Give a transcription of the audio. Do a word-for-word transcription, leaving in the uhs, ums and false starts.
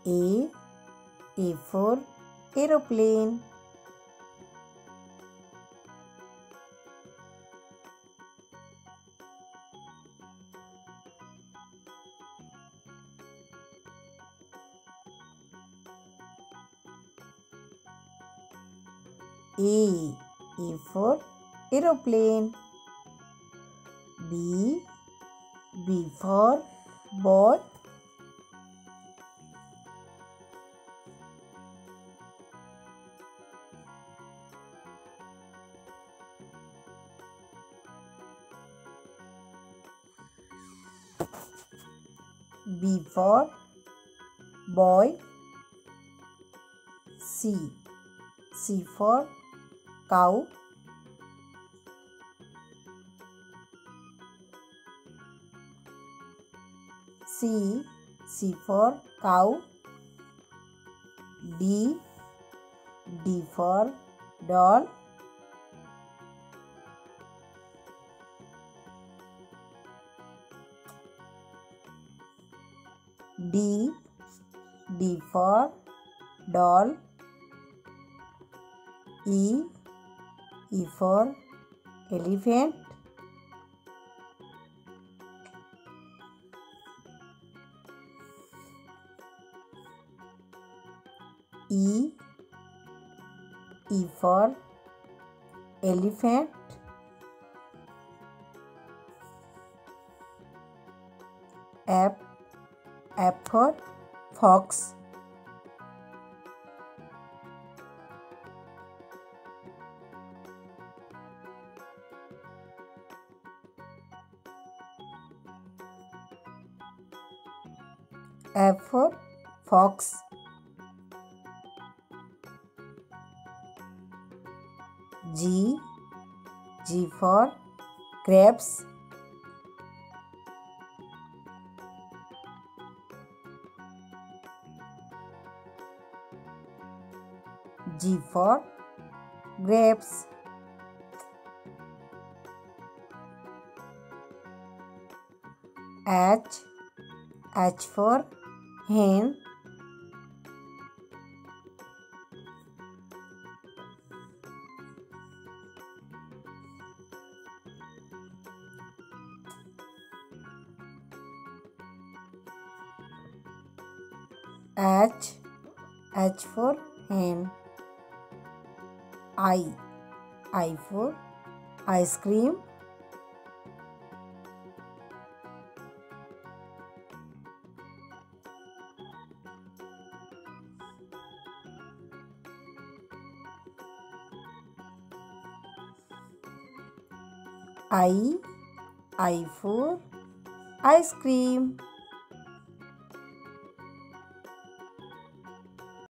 A. A for aeroplane. A. A for aeroplane. B. B for ball. B for boy. C. C for cow. C. C for cow. D. D for doll. D. D for doll. E. E for elephant. E. E for elephant. F. F for fox. F for fox. G. G for grapes. G for grapes. H. H for hen. H. H for hen. I. I for ice cream. I. I for ice cream.